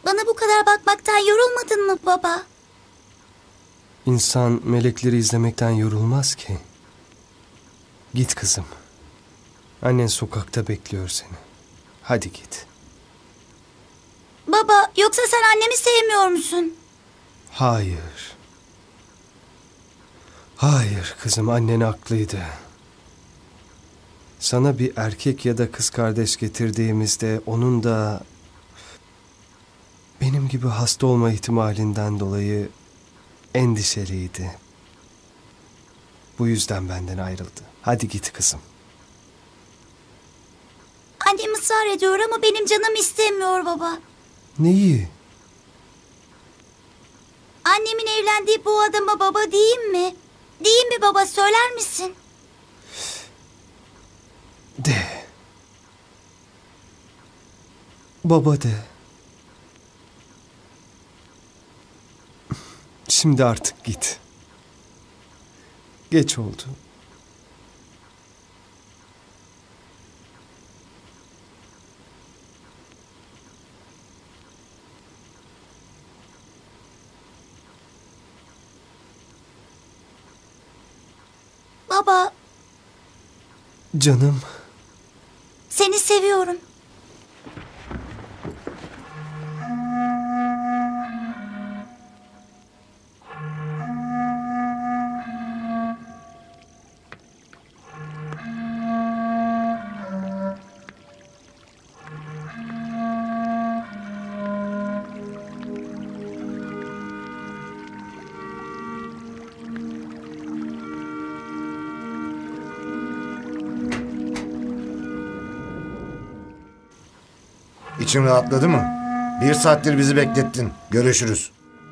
Bana bu kadar bakmaktan yorulmadın mı baba? İnsan melekleri izlemekten yorulmaz ki. Git kızım. Annen sokakta bekliyor seni. Hadi git. Baba, yoksa sen annemi sevmiyor musun? Hayır. Hayır kızım, annen haklıydı. Sana bir erkek ya da kız kardeş getirdiğimizde onun da benim gibi hasta olma ihtimalinden dolayı endişeliydi. Bu yüzden benden ayrıldı. Hadi git kızım. Annem ısrar ediyor ama benim canım istemiyor baba. Neyi? Annemin evlendiği bu adama baba diyeyim mi? Diyeyim mi baba, söyler misin? De. Baba de. Şimdi artık git. Geç oldu. Baba, Canım. seni seviyorum. İçin rahatladı mı? 1 saattir bizi beklettin. Görüşürüz.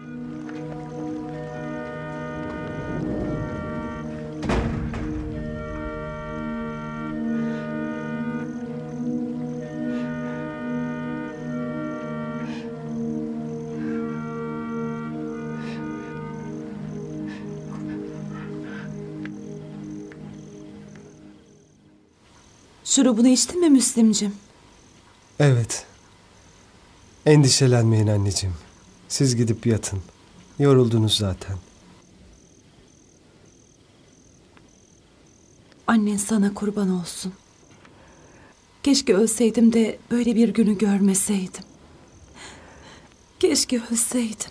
Şurubunu içtin mi Müslimcim? Evet. Endişelenmeyin anneciğim. Siz gidip yatın. Yoruldunuz zaten. Annen sana kurban olsun. Keşke ölseydim de böyle bir günü görmeseydim. Keşke ölseydim.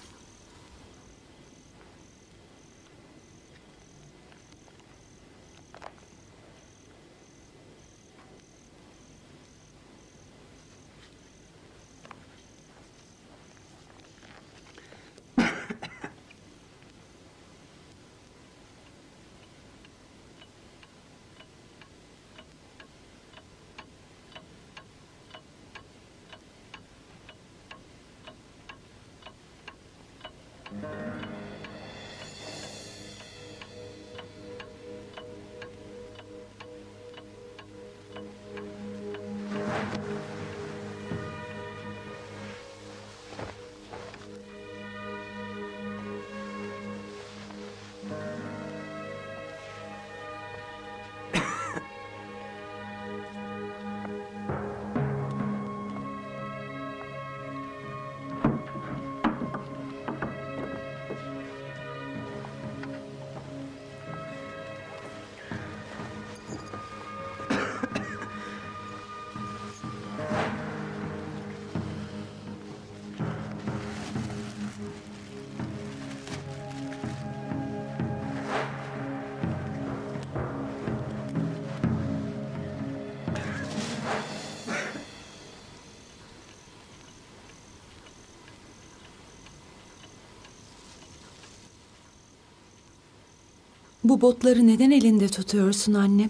Bu botları neden elinde tutuyorsun annem?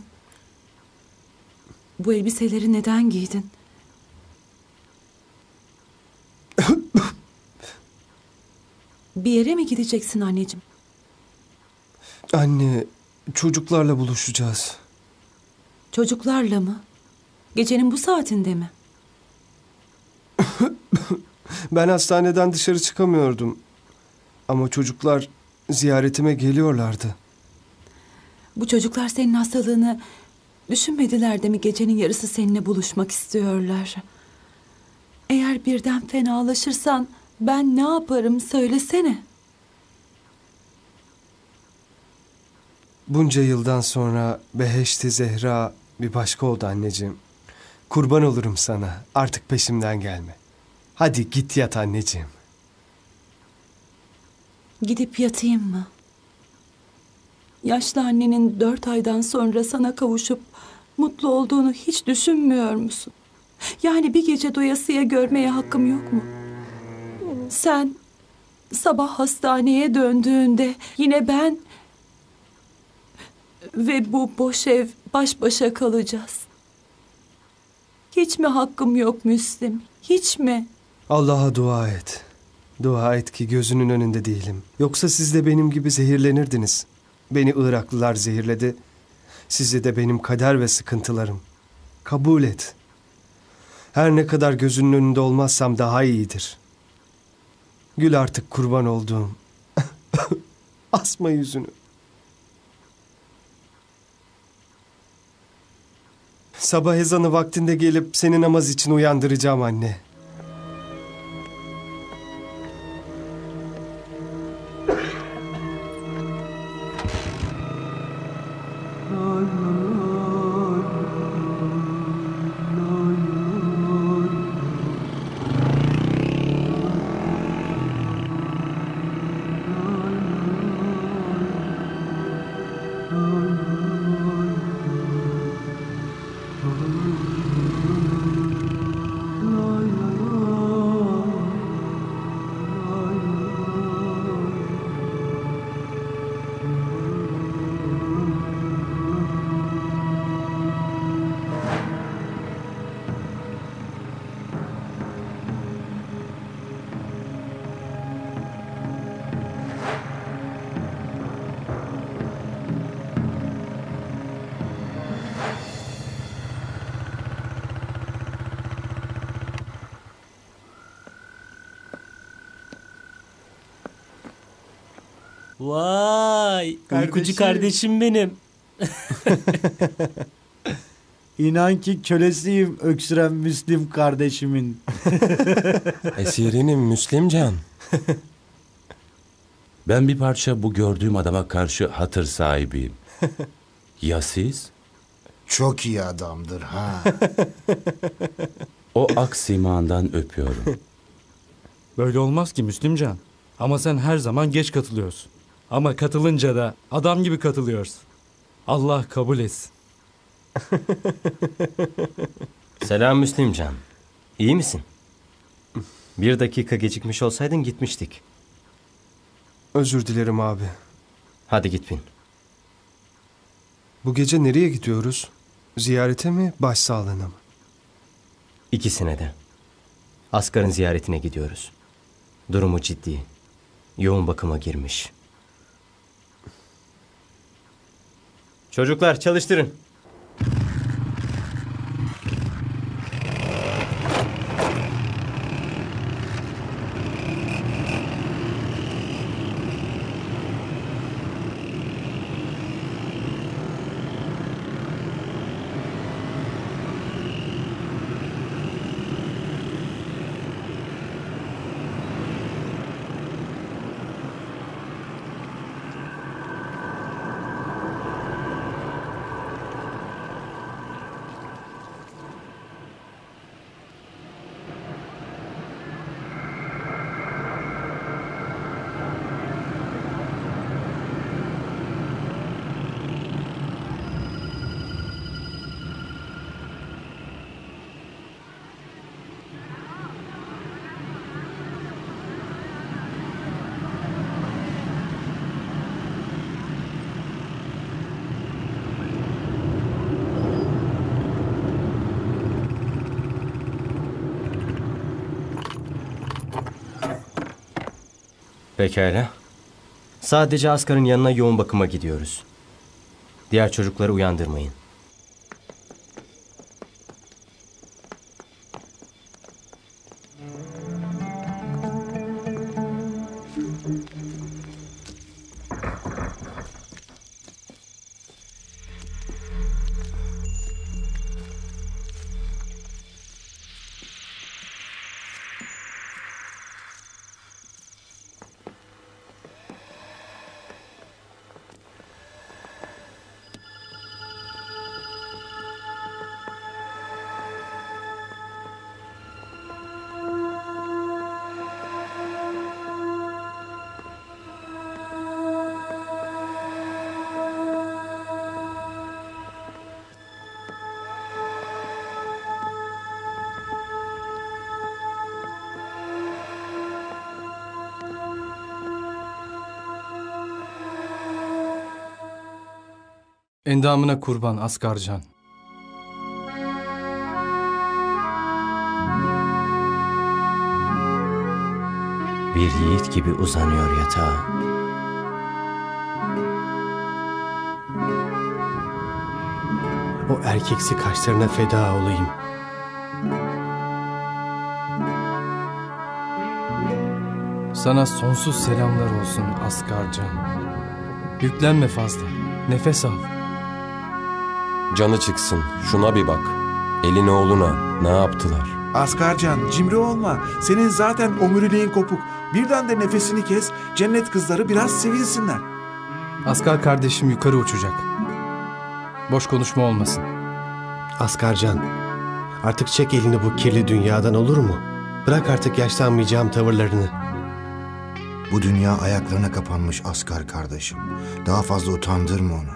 Bu elbiseleri neden giydin? Bir yere mi gideceksin anneciğim? Anne, çocuklarla buluşacağız. Çocuklarla mı? Gecenin bu saatinde mi? Ben hastaneden dışarı çıkamıyordum. Ama çocuklar ziyaretime geliyorlardı. Bu çocuklar senin hastalığını düşünmediler de mi gecenin yarısı seninle buluşmak istiyorlar? Eğer birden fenalaşırsan Ben ne yaparım söylesene. Bunca yıldan sonra Beheşti Zehra bir başka oldu anneciğim. Kurban olurum sana. Artık peşimden gelme. Hadi git yat anneciğim. Gidip yatayım mı? Yaşlı annenin 4 aydan sonra sana kavuşup mutlu olduğunu hiç düşünmüyor musun? Yani bir gece doyasıya görmeye hakkım yok mu? Sen sabah hastaneye döndüğünde yine ben ve bu boş ev baş başa kalacağız. Hiç mi hakkım yok Müslim? Hiç mi? Allah'a dua et. Dua et ki gözünün önünde değilim. Yoksa siz de benim gibi zehirlenirdiniz. Beni Iraklılar zehirledi. Sizi de benim kader ve sıkıntılarım. Kabul et. Her ne kadar gözünün önünde olmazsam daha iyidir. Gül artık kurban olduğum. Asma yüzünü. Sabah ezanı vaktinde gelip seni namaz için uyandıracağım anne. Vay, uykucu kardeşim benim. İnan ki kölesiyim öksüren Müslim kardeşimin. Esirinim Müslimcan. Ben bir parça bu gördüğüm adama karşı hatır sahibiyim. Ya siz? Çok iyi adamdır ha. O ak simağından öpüyorum. Böyle olmaz ki Müslümcan. Ama sen her zaman geç katılıyorsun. Ama katılınca da adam gibi katılıyorsun. Allah kabul etsin. Selam Müslimcan. İyi misin? Bir dakika gecikmiş olsaydın gitmiştik. Özür dilerim abi. Hadi git bin. Bu gece nereye gidiyoruz? Ziyarete mi, başsağlığına mı? İkisine de. Asgar'ın ziyaretine gidiyoruz. Durumu ciddi. Yoğun bakıma girmiş. Çocuklar çalıştırın. Pekala. Sadece Asgar'ın yanına yoğun bakıma gidiyoruz. Diğer çocukları uyandırmayın. Endamına kurban Asgarcan. Bir yiğit gibi uzanıyor yatağa. O erkeksi kaşlarına feda olayım. Sana sonsuz selamlar olsun Asgarcan. Yüklenme fazla. Nefes al. Canı çıksın. Şuna bir bak. Elin oğluna ne yaptılar? Asgarcan, cimri olma. Senin zaten omuriliğin kopuk. Birden de nefesini kes, cennet kızları biraz sevinsinler. Asgar kardeşim yukarı uçacak. Boş konuşma olmasın. Asgarcan, artık çek elini bu kirli dünyadan, olur mu? Bırak artık yaşlanmayacağım tavırlarını. Bu dünya ayaklarına kapanmış Asgar kardeşim. Daha fazla utandırma onu.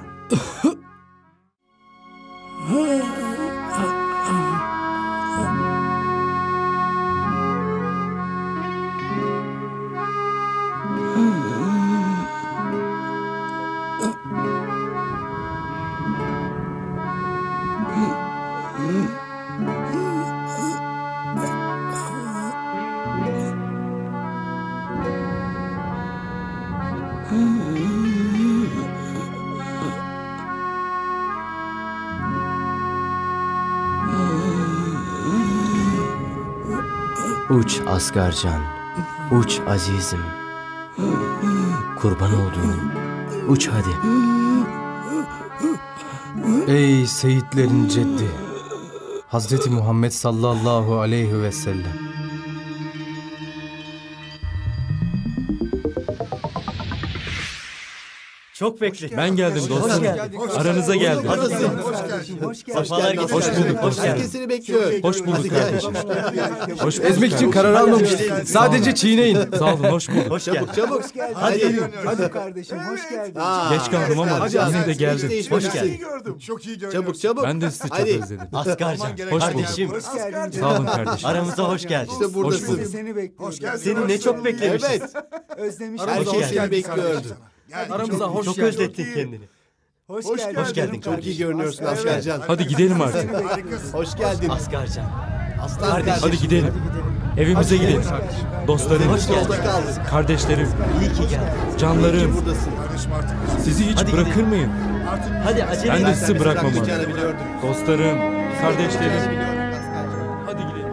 Uç Asgarcan, uç azizim. Kurban olduğum, uç hadi. Ey seyitlerin ceddi. Hazreti Muhammed sallallahu aleyhi ve sellem. Çok bekle. Ben geldim dostum. Aranıza geldim. Sefalar getirdin. Hoş bulduk, hoş geldin. Seni bekliyor. Hoş bulduk kardeşim. Hoş bulduk. Ezmek için karar almamıştık. Sadece çiğneyin. Sağ olun, hoş bulduk. Hoş geldin. Çabuk. Hadi kardeşim, hoş geldin. Geç kaldım ama yine de geldim. Hoş geldin. gördüm. Çok iyi görünüyorsun. Çabuk. Ben de sizi çok Hadi. özledim. Asgarcan, Hoş kardeşim. Hoş geldin. Sağ olun kardeşim. Aramıza hoş geldin. İşte buradasın. bulduk. Seni bekliyorum. Hoş geldin. Seni ne çok beklemişiz. Evet. Özlemişim. Herkes seni bekliyordu. Aramıza hoş Çok geldin. özlettin kendini. Hoş Hoş geldin Çok iyi görünüyorsun Asgarcan. Hadi gidelim artık. Hoş geldin. Asgarcan. Kardeşim. Hadi gidelim. Evimize gidelim. Dostlarım, Hoş geldin. Yolda kaldık. kardeşlerim, İyi ki geldin. canlarım. Buradasın. Sizi hiç Hadi bırakır gidelim. mıyım? Hadi acele Ben de et. sizi bırakmam. Bırakmayacağını biliyordum. Dostlarım, kardeşlerim. Biliyordum Asgarcan. Hadi gidelim.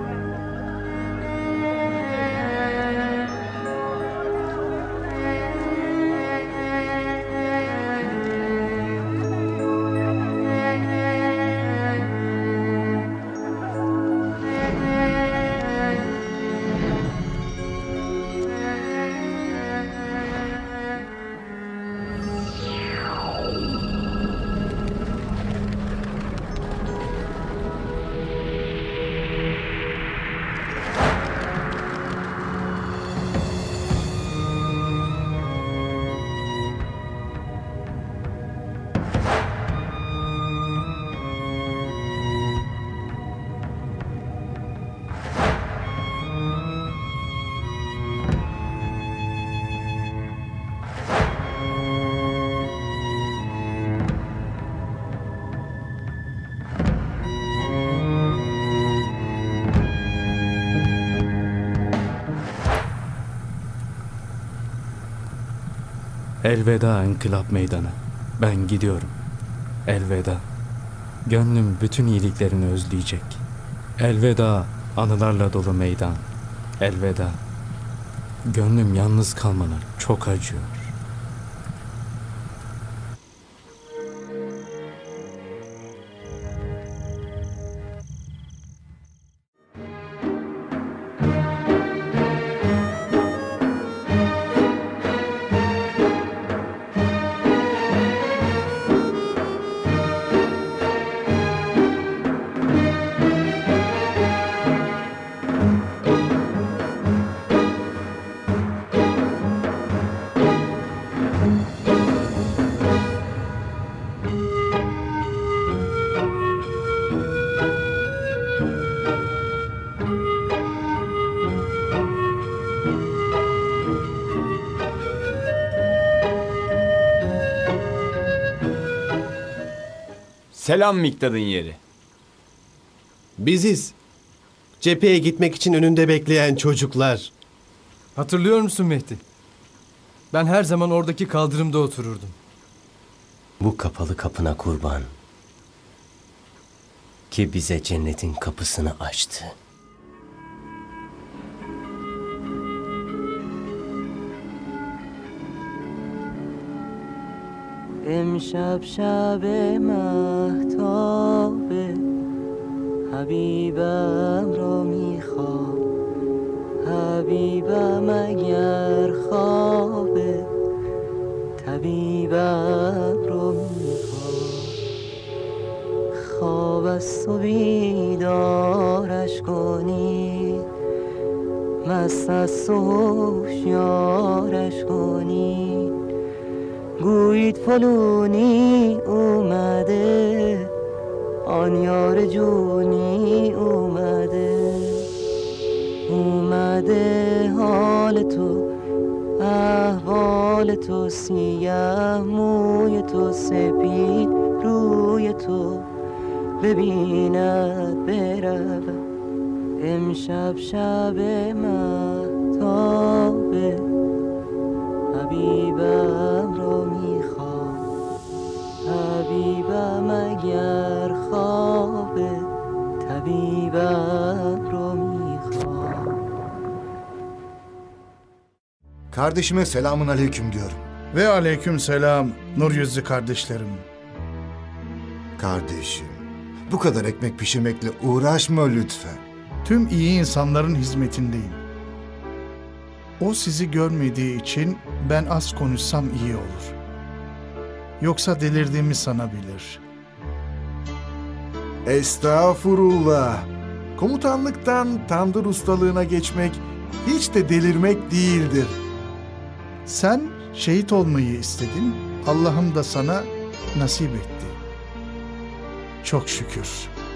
Elveda İnkılap Meydanı. Ben gidiyorum. Elveda. Gönlüm bütün iyiliklerini özleyecek. Elveda anılarla dolu meydan. Elveda. Gönlüm yalnız kalmana çok acıyor. Selam Miktat'ın yeri. Biziz. Cepheye gitmek için önünde bekleyen çocuklar. Hatırlıyor musun Mehdi? Ben her zaman oradaki kaldırımda otururdum. Bu kapalı kapına kurban. Ki bize cennetin kapısını açtı. امشب شب مهتابه حبیبم را میخوام حبیبم اگر خوابه طبیبم را میخوام خواب است و بیدارش کنی مست است و هوشیارش کنی گویید فلونی اومده آن یار جونی اومده حال تو احوال تو سیاه موی تو سپید روی تو ببیند برود امشب شب مهتابه حبیبم را میخوام حبیبم اگر خوابه طبیبم را میخوام. Kardeşime selamun aleyküm diyorum. Ve aleyküm selam nur yüzlü kardeşlerim. Kardeşim, bu kadar ekmek pişirmekle uğraşma lütfen. Tüm iyi insanların hizmetindeyim. O sizi görmediği için ben az konuşsam iyi olur. Yoksa delirdiğimi sanabilir. Estağfurullah. Komutanlıktan tandır ustalığına geçmek hiç de delirmek değildir. Sen şehit olmayı istedin, Allah'ım da sana nasip etti. Çok şükür.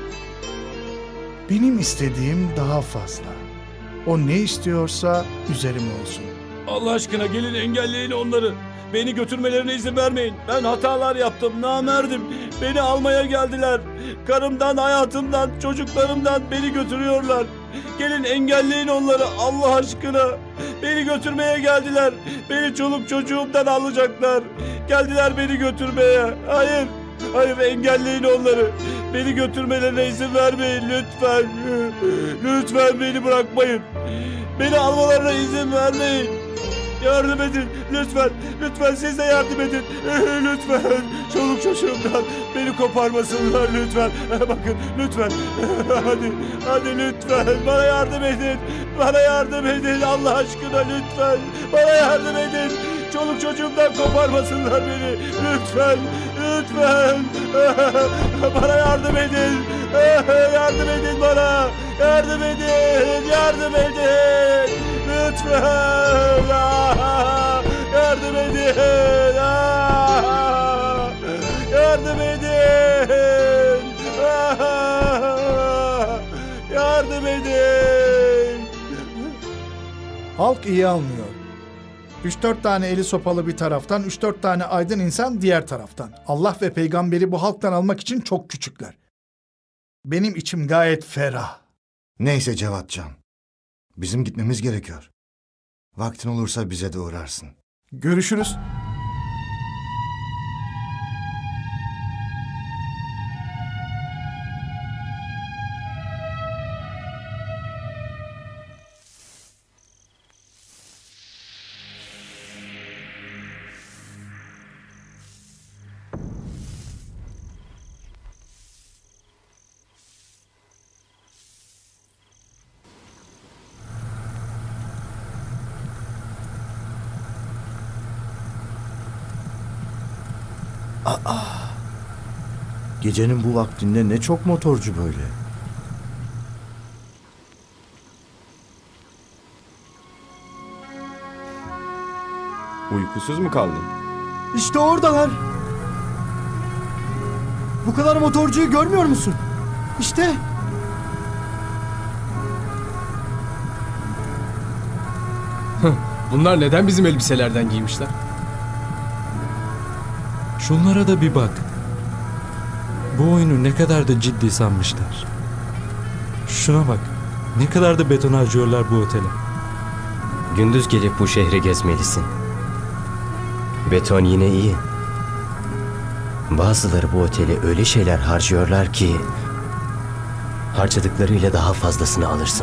Benim istediğim daha fazla. O ne istiyorsa üzerim olsun. Allah aşkına gelin engelleyin onları. Beni götürmelerine izin vermeyin. Ben hatalar yaptım, namerdim. Beni almaya geldiler. Karımdan, hayatımdan, çocuklarımdan beni götürüyorlar. Gelin engelleyin onları Allah aşkına. Beni götürmeye geldiler. Beni çoluk çocuğumdan alacaklar. Geldiler beni götürmeye. Hayır, hayır engelleyin onları. Beni götürmelerine izin vermeyin lütfen. Lütfen beni bırakmayın. Beni almalarına izin vermeyin. Yardım edin lütfen. Lütfen siz de yardım edin. Lütfen. Çoluk çocuğumdan beni koparmasınlar lütfen. Bakın lütfen. Hadi lütfen. Bana yardım edin. Bana yardım edin Allah aşkına lütfen. Bana yardım edin. Çoluk çocuğumdan koparmasınlar beni. Lütfen. Lütfen. Bana yardım edin. Yardım edin bana. Yardım edin. Yardım edin. Lütfen. Yardım edin. Yardım edin. Yardım edin. Halk iyi anlıyor. 3-4 tane eli sopalı bir taraftan, 3-4 tane aydın insan diğer taraftan. Allah ve peygamberi bu halktan almak için çok küçükler. Benim içim gayet ferah. Neyse Cevatcan, bizim gitmemiz gerekiyor. Vaktin olursa bize de uğrarsın. Görüşürüz. Gecenin bu vaktinde ne çok motorcu böyle. Uykusuz mu kaldın? İşte oradalar. Bu kadar motorcuyu görmüyor musun? İşte. Bunlar neden bizim elbiselerden giymişler? Şunlara da bir bak. Bu oyunu ne kadar da ciddi sanmışlar. Şuna bak. Ne kadar da beton harcıyorlar bu otele. Gündüz gelip bu şehri gezmelisin. Beton yine iyi. Bazıları bu otele öyle şeyler harcıyorlar ki harcadıklarıyla daha fazlasını alırsın.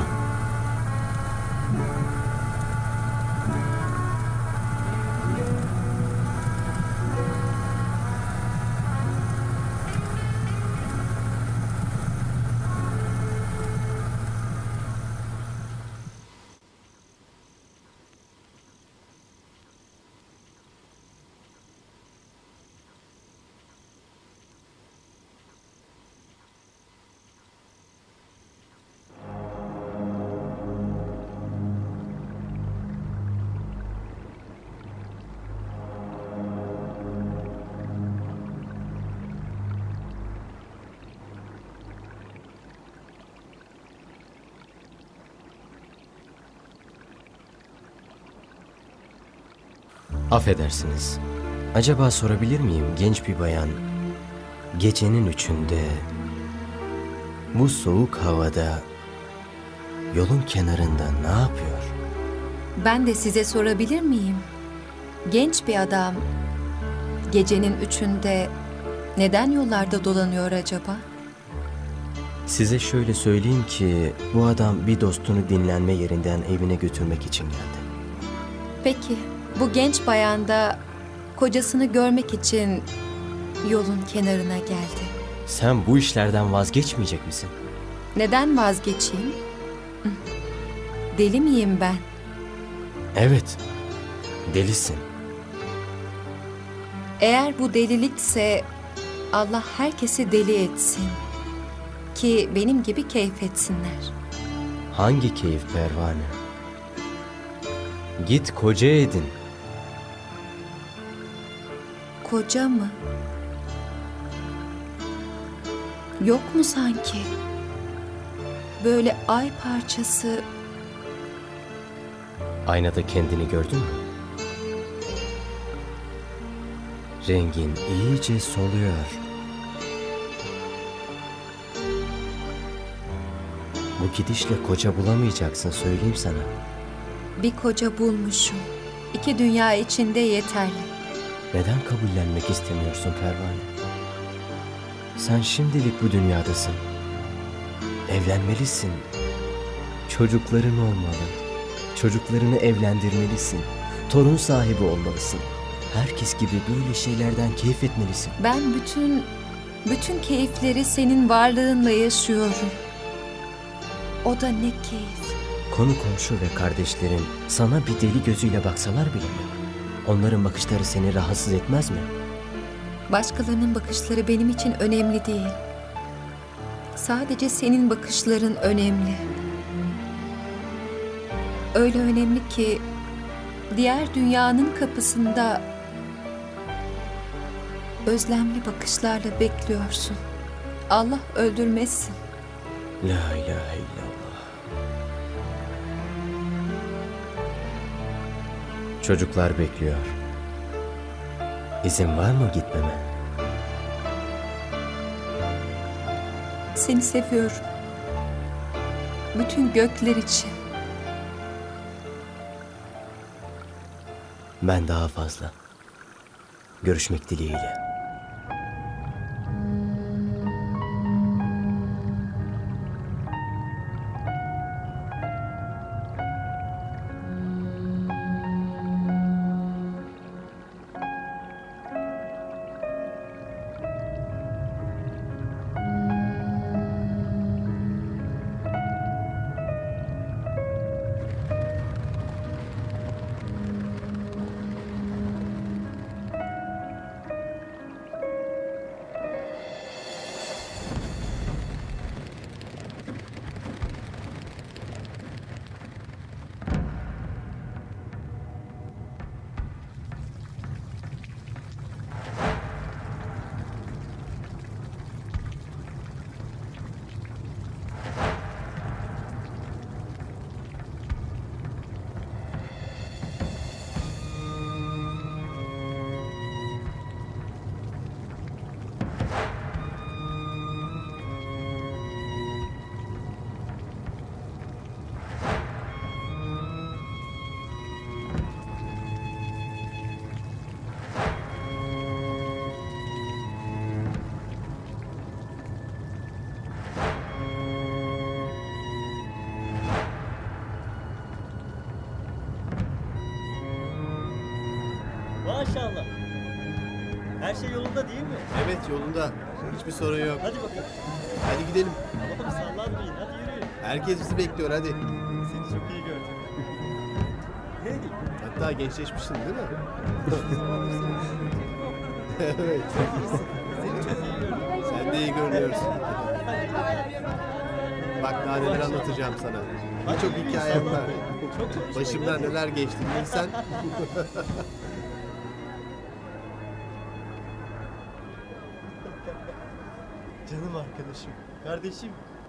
Affedersiniz. Acaba sorabilir miyim, genç bir bayan gecenin 3'ünde bu soğuk havada yolun kenarında ne yapıyor? Ben de size sorabilir miyim? Genç bir adam gecenin 3'ünde neden yollarda dolanıyor acaba? Size şöyle söyleyeyim ki bu adam bir dostunu dinlenme yerinden evine götürmek için geldi. Peki bu genç bayan da kocasını görmek için yolun kenarına geldi. Sen bu işlerden vazgeçmeyecek misin? Neden vazgeçeyim? Deli miyim ben? Evet, delisin. Eğer bu delilikse Allah herkesi deli etsin. Ki benim gibi keyif etsinler. Hangi keyif pervane? Git koca edin. Koca mı? Yok mu sanki? Böyle ay parçası. Aynada kendini gördün mü? Rengin iyice soluyor. Bu gidişle koca bulamayacaksın, söyleyeyim sana. Bir koca bulmuşum. 2 dünya içinde yeterli. Neden kabullenmek istemiyorsun Pervane? Sen şimdilik bu dünyadasın. Evlenmelisin. Çocukların olmalı. Çocuklarını evlendirmelisin. Torun sahibi olmalısın. Herkes gibi böyle şeylerden keyif etmelisin. Ben bütün keyifleri senin varlığınla yaşıyorum. O da ne keyif. Konu komşu ve kardeşlerin sana bir deli gözüyle baksalar bile mi? Onların bakışları seni rahatsız etmez mi? Başkalarının bakışları benim için önemli değil. Sadece senin bakışların önemli. Öyle önemli ki diğer dünyanın kapısında özlemli bakışlarla bekliyorsun. Allah öldürmesin. La ilahe illallah. Çocuklar bekliyor. İzin var mı gitmeme? Seni seviyorum. Bütün gökler için. Ben daha fazla. Görüşmek dileğiyle. Maşallah. Her şey yolunda değil mi? Evet yolunda. Hiçbir sorun yok. Hadi bakalım. Hadi gidelim. Ama sallanmayın. Hadi yürüyün. Herkes bizi bekliyor hadi. Seni çok iyi gördüm. Hey. Hatta gençleşmişsin değil mi? Evet. Sen de iyi görünüyorsun. Bak daha neler anlatacağım sana. Birçok hikayem var. Başımdan neler geçti bilsen. Canım arkadaşım. Kardeşim.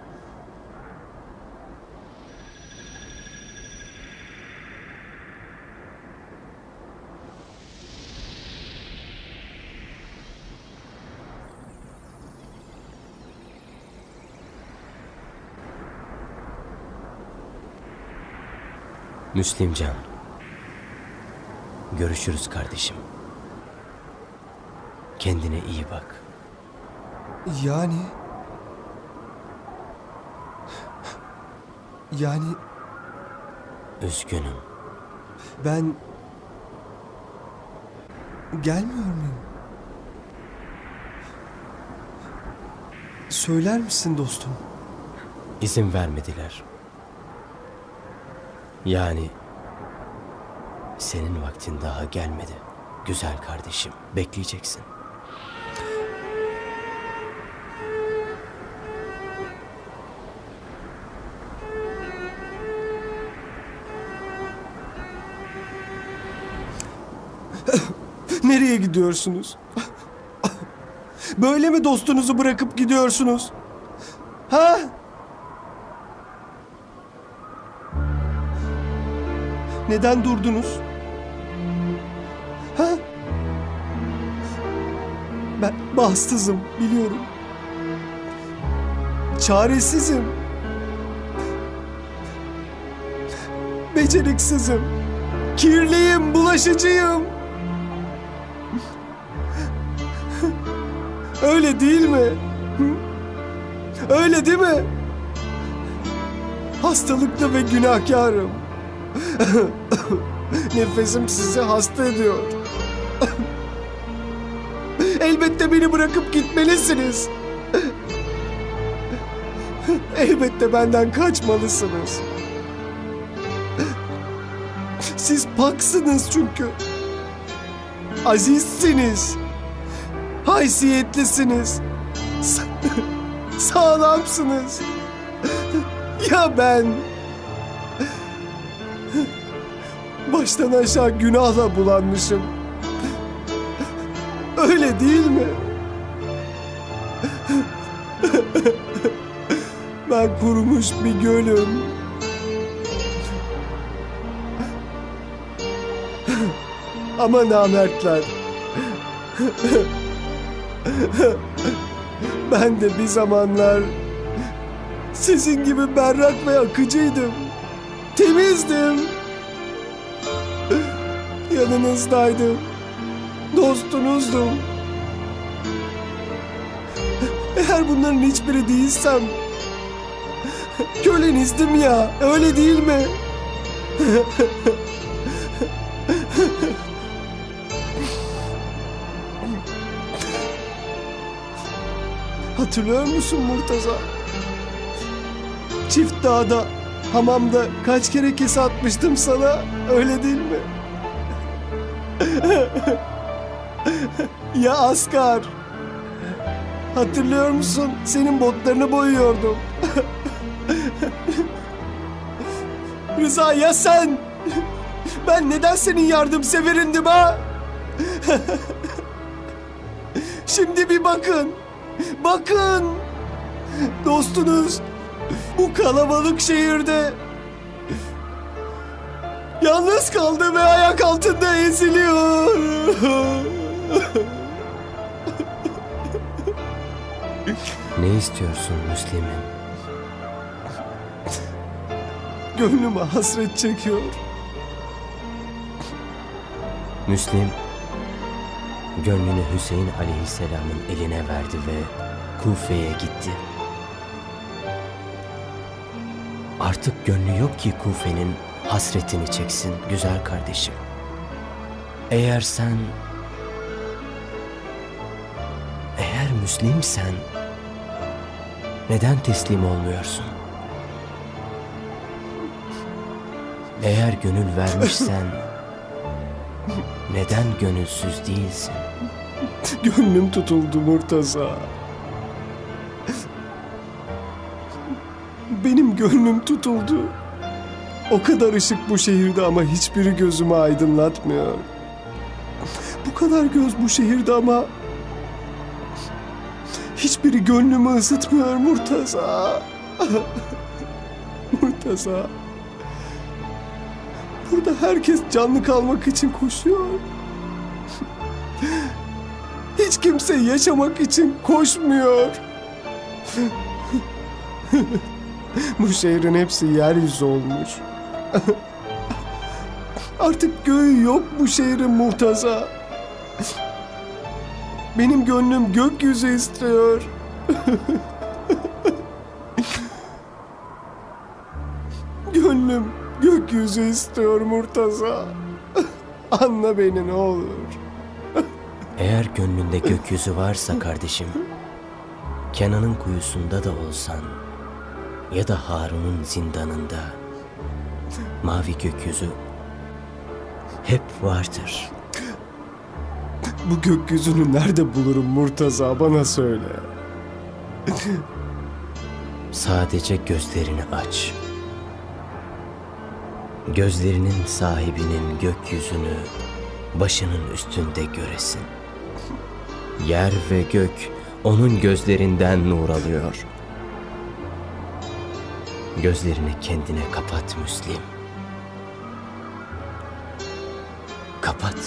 Müslimcan. Görüşürüz kardeşim. Kendine iyi bak. Yani Üzgünüm. ben gelmiyor muyum? Söyler misin dostum? İzin vermediler. Yani senin vaktin daha gelmedi. Güzel kardeşim, bekleyeceksin. Nereye gidiyorsunuz? Böyle mi dostunuzu bırakıp gidiyorsunuz? Ha? Neden durdunuz? Ha? Ben bahtsızım, biliyorum. Çaresizim. Beceriksizim. Kirliyim, bulaşıcıyım. Öyle değil mi? Hı? Öyle değil mi? Hastalıklı ve günahkarım. Nefesim sizi hasta ediyor. Elbette beni bırakıp gitmelisiniz. Elbette benden kaçmalısınız. Siz paksınız çünkü. Azizsiniz. Haysiyetlisiniz. Sağlamsınız. Ya ben? Baştan aşağı günahla bulanmışım. Öyle değil mi? Ben kurumuş bir gölüm. Ama namertler. Ben de bir zamanlar sizin gibi berrak ve akıcıydım. Temizdim. Yanınızdaydım. Dostunuzdum. Eğer bunların hiçbiri değilsem kölenizdim ya, öyle değil mi? Hatırlıyor musun Murtaza? Çift Dağ'da, hamamda kaç kere kese atmıştım sana, öyle değil mi? Ya Asgar? Hatırlıyor musun? Senin botlarını boyuyordum. Rıza ya sen? Ben neden senin yardımseverindim ha? Şimdi bir bakın. Bakın. Dostunuz bu kalabalık şehirde yalnız kaldı ve ayak altında eziliyor. Ne istiyorsun Müslim'im? Gönlüme hasret çekiyor. Müslim, gönlünü Hüseyin Aleyhisselam'ın eline verdi ve Kufe'ye gitti. Artık gönlü yok ki Kufe'nin hasretini çeksin güzel kardeşim. Eğer Müslimsen neden teslim olmuyorsun? Eğer gönül vermişsen neden gönülsüz değilsin? Gönlüm tutuldu Murtaza. Benim gönlüm tutuldu. O kadar ışık bu şehirde ama hiçbiri gözümü aydınlatmıyor. Bu kadar göz bu şehirde ama hiçbiri gönlümü ısıtmıyor Murtaza. Murtaza. Burada herkes canlı kalmak için koşuyor. Hiç kimse yaşamak için koşmuyor. Bu şehrin hepsi yeryüzü olmuş. Artık göğü yok bu şehrin Murtaza. Benim gönlüm gökyüzü istiyor. Gönlüm gökyüzü istiyor Murtaza. Anla beni ne olur. Eğer gönlünde gökyüzü varsa kardeşim, Kenan'ın kuyusunda da olsan ya da Harun'un zindanında mavi gökyüzü hep vardır. Bu gökyüzünü nerede bulurum Murtaza, bana söyle. Sadece gözlerini aç. Gözlerinin sahibinin gökyüzünü başının üstünde göresin. Yer ve gök onun gözlerinden nur alıyor. Gözlerini kendine kapat Müslim. Kapat.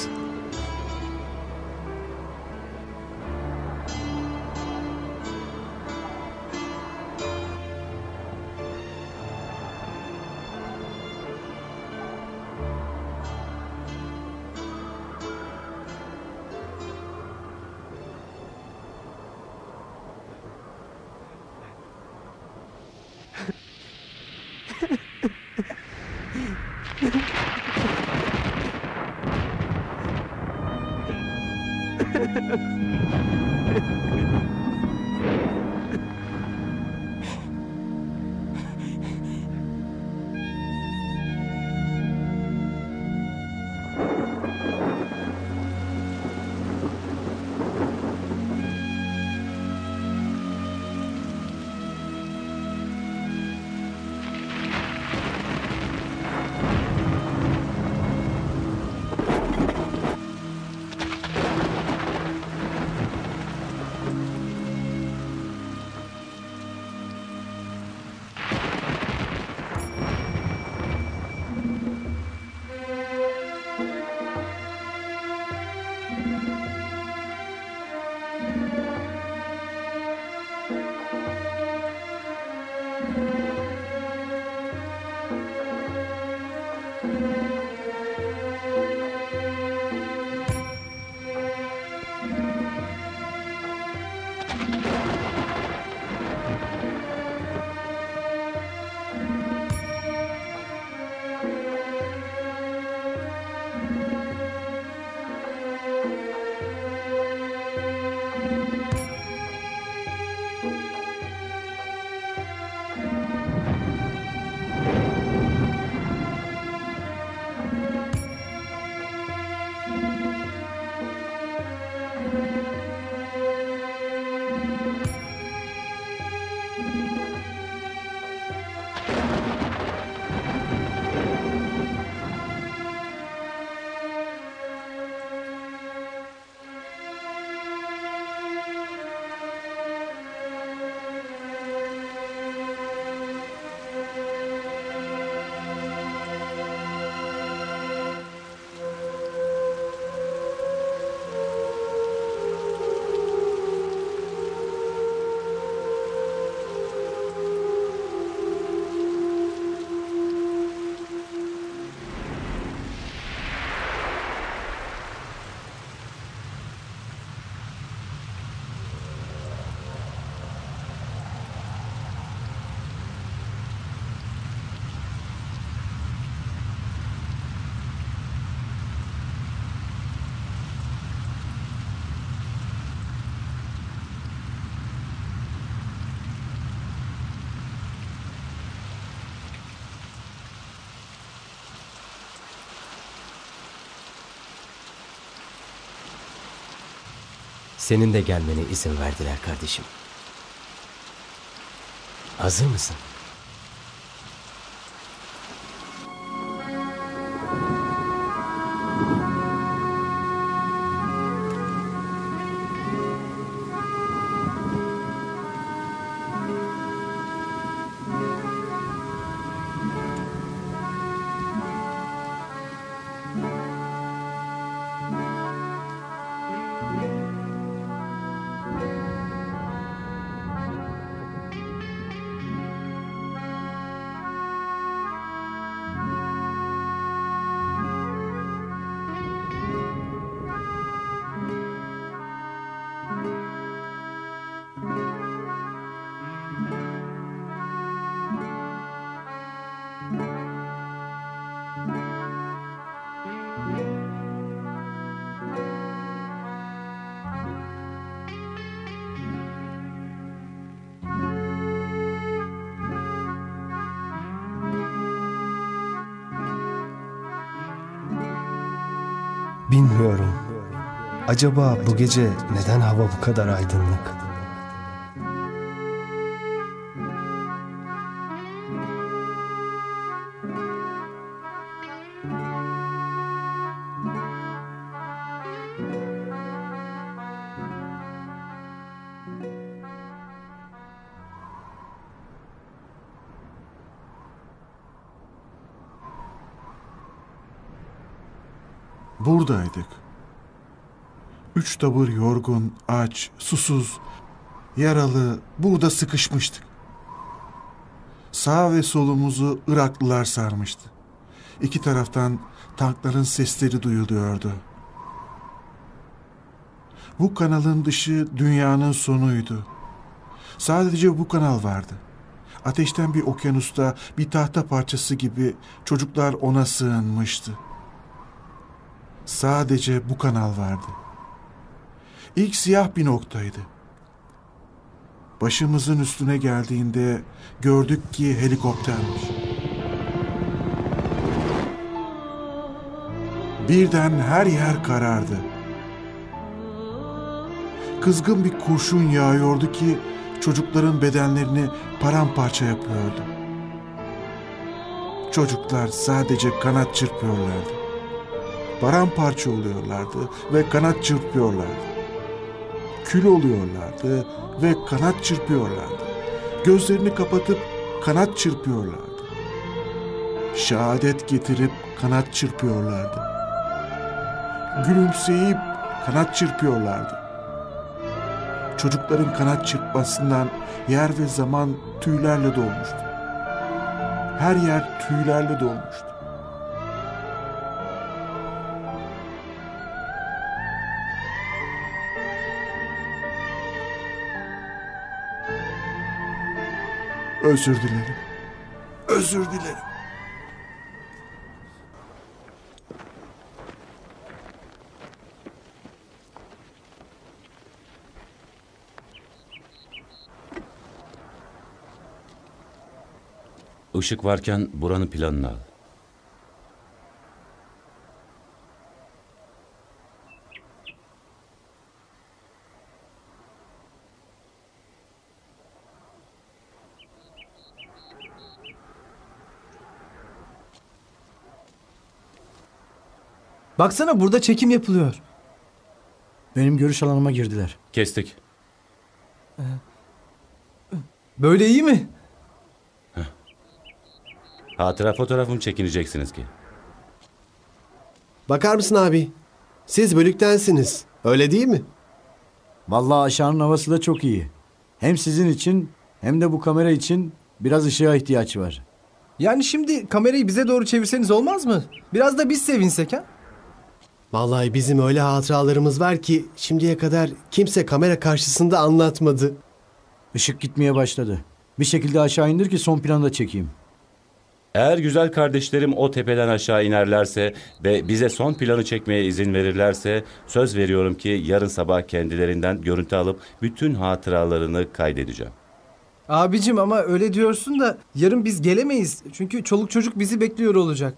Senin de gelmene izin verdiler kardeşim. Hazır mısın? Bilmiyorum. Acaba bu gece neden hava bu kadar aydınlık? Buradaydık. 3 tabur yorgun, aç, susuz, yaralı burada sıkışmıştık. Sağ ve solumuzu Iraklılar sarmıştı. İki taraftan tankların sesleri duyuluyordu. Bu kanalın dışı dünyanın sonuydu. Sadece bu kanal vardı. Ateşten bir okyanusta bir tahta parçası gibi çocuklar ona sığınmıştı. Sadece bu kanal vardı. İlk siyah bir noktaydı. Başımızın üstüne geldiğinde gördük ki helikoptermiş. Birden her yer karardı. Kızgın bir kurşun yağıyordu ki çocukların bedenlerini paramparça yapıyordu. Çocuklar sadece kanat çırpıyorlardı. Paramparça oluyorlardı ve kanat çırpıyorlardı. Kül oluyorlardı ve kanat çırpıyorlardı. Gözlerini kapatıp kanat çırpıyorlardı. Şehadet getirip kanat çırpıyorlardı. Gülümseyip kanat çırpıyorlardı. Çocukların kanat çırpmasından yer ve zaman tüylerle dolmuştu. Her yer tüylerle dolmuştu. Özür dilerim. Özür dilerim. Işık varken buranın planını al. Baksana burada çekim yapılıyor. Benim görüş alanıma girdiler. Kestik. Böyle iyi mi? Hatıra fotoğrafı mı çekineceksiniz ki? Bakar mısın abi? Siz bölüktensiniz. Öyle değil mi? Vallahi aşağının havası da çok iyi. Hem sizin için hem de bu kamera için biraz ışığa ihtiyaç var. Yani şimdi kamerayı bize doğru çevirseniz olmaz mı? Biraz da biz sevinsek ha? Vallahi bizim öyle hatıralarımız var ki şimdiye kadar kimse kamera karşısında anlatmadı. Işık gitmeye başladı. Bir şekilde aşağı indir ki son planda çekeyim. Eğer güzel kardeşlerim o tepeden aşağı inerlerse ve bize son planı çekmeye izin verirlerse söz veriyorum ki yarın sabah kendilerinden görüntü alıp bütün hatıralarını kaydedeceğim. Abicim ama öyle diyorsun da yarın biz gelemeyiz. Çünkü çoluk çocuk bizi bekliyor olacak.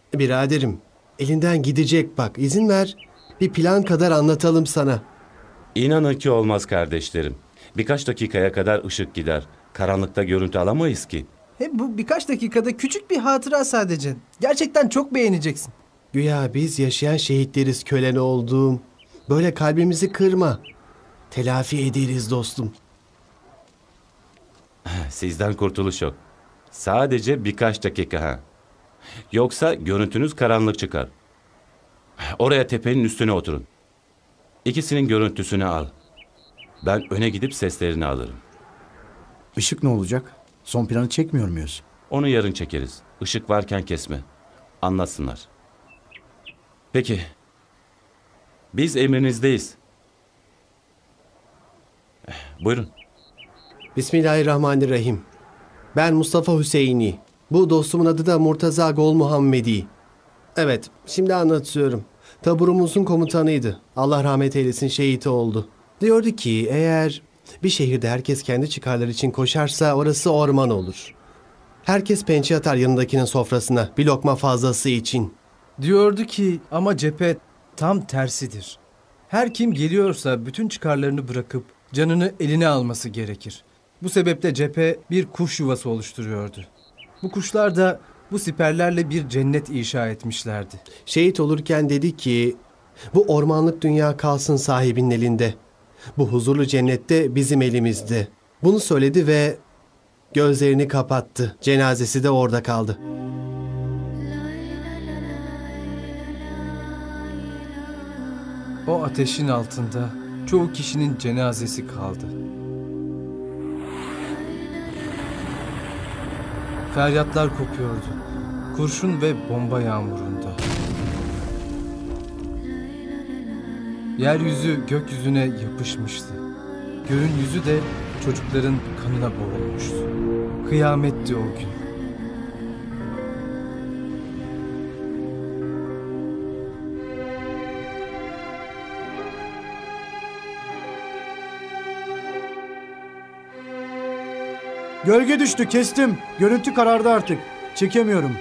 Biraderim, elinden gidecek bak. İzin ver. Bir plan kadar anlatalım sana. İnanın ki olmaz kardeşlerim. Birkaç dakikaya kadar ışık gider. Karanlıkta görüntü alamayız ki. Hem bu birkaç dakikada küçük bir hatıra sadece. Gerçekten çok beğeneceksin. Güya biz yaşayan şehitleriz kölen olduğum. Böyle kalbimizi kırma. Telafi ederiz dostum. Sizden kurtuluş yok. Sadece birkaç dakika ha. Yoksa görüntünüz karanlık çıkar. Oraya tepenin üstüne oturun. İkisinin görüntüsünü al. Ben öne gidip seslerini alırım. Işık ne olacak? Son planı çekmiyor muyuz? Onu yarın çekeriz. Işık varken kesme. Anlatsınlar. Peki. Biz emrinizdeyiz. Buyurun. Bismillahirrahmanirrahim. Ben Mustafa Hüseyini. Bu dostumun adı da Murtaza Gol Muhammedi. Evet, şimdi anlatıyorum. Taburumuzun komutanıydı. Allah rahmet eylesin, şehit oldu. Diyordu ki eğer bir şehirde herkes kendi çıkarları için koşarsa orası orman olur. Herkes pençe atar yanındakinin sofrasına bir lokma fazlası için. Diyordu ki ama cephe tam tersidir. Her kim geliyorsa bütün çıkarlarını bırakıp canını eline alması gerekir. Bu sebeple cephe bir kuş yuvası oluşturuyordu. Bu kuşlar da bu siperlerle bir cennet inşa etmişlerdi. Şehit olurken dedi ki bu ormanlık dünya kalsın sahibinin elinde. Bu huzurlu cennette bizim elimizde. Bunu söyledi ve gözlerini kapattı. Cenazesi de orada kaldı. O ateşin altında çoğu kişinin cenazesi kaldı. Feryatlar kopuyordu. Kurşun ve bomba yağmurunda. Yeryüzü gökyüzüne yapışmıştı. Göğün yüzü de çocukların kanına boğulmuştu. Kıyametti o gün. Gölge düştü, kestim. Görüntü karardı artık. Çekemiyorum.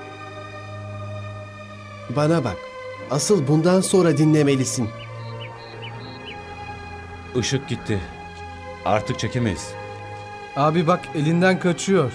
Bana bak. Asıl bundan sonra dinlemelisin. Işık gitti. Artık çekemeyiz. Abi bak elinden kaçıyor.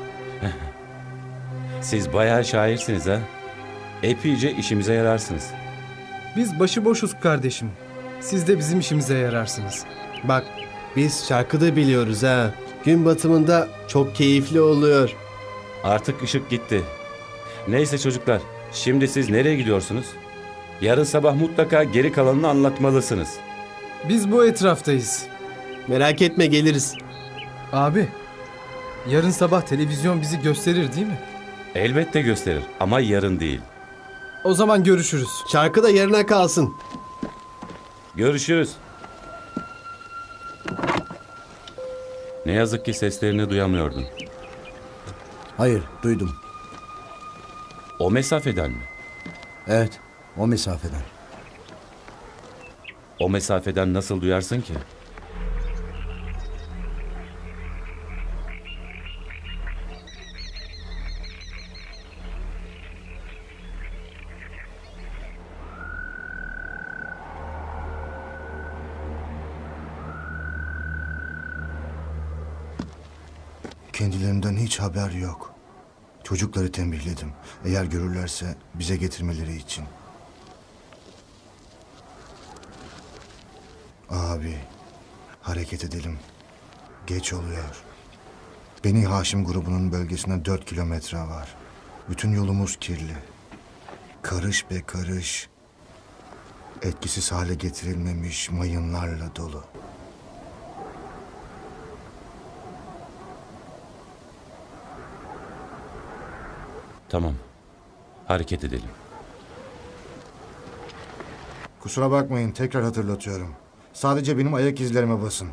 Siz bayağı şairsiniz ha. Epeyce işimize yararsınız. Biz başıboşuz kardeşim. Siz de bizim işimize yararsınız. Bak biz şarkı da biliyoruz ha. Gün batımında çok keyifli oluyor. Artık ışık gitti. Neyse çocuklar, şimdi siz nereye gidiyorsunuz? Yarın sabah mutlaka geri kalanını anlatmalısınız. Biz bu etraftayız. Merak etme geliriz. Abi, yarın sabah televizyon bizi gösterir değil mi? Elbette gösterir ama yarın değil. O zaman görüşürüz. Şarkı da yarına kalsın. Görüşürüz. Ne yazık ki seslerini duyamıyordun. Hayır, duydum. O mesafeden mi? Evet, o mesafeden. O mesafeden nasıl duyarsın ki? Kendilerinden hiç haber yok. Çocukları tembihledim. Eğer görürlerse bize getirmeleri için. Abi, hareket edelim. Geç oluyor. Beni Haşim grubunun bölgesine 4 kilometre var. Bütün yolumuz kirli. Karış be karış. Etkisiz hale getirilmemiş mayınlarla dolu. Tamam. Hareket edelim. Kusura bakmayın, tekrar hatırlatıyorum. Sadece benim ayak izlerime basın.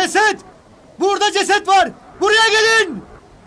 Ceset! Burada ceset var! Buraya gelin!